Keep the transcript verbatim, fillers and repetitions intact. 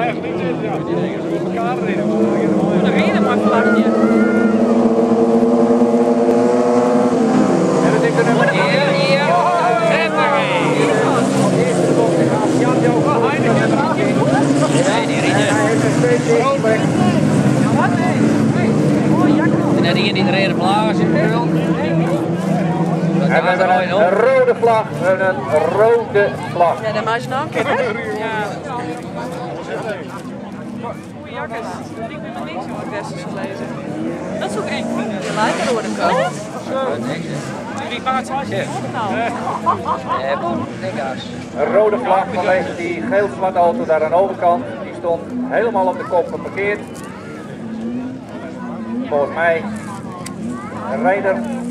echt niet zitten, ja. Door elkaar erin. Een reden maar vlagje. En dat is de nummer Hier, hier. Jan Johan Heineken. Nee, die rieden. Hij heeft een tweede plek. Wat? Nee. En dan die in die reden vlaggen zit wel. En we hebben een, een rode vlag, we hebben een rode vlag. Ja, dat mag je nou kijken. Ja. Goeie jakkers. Ik ben met niks aan het te lezen. Dat is ook eng. Je lijkt er door de kant. Wie maakt het je? Een rode vlag vanwege die geel-zwarte auto daar aan de overkant. Die stond helemaal op de kop geparkeerd. Volgens mij een rijder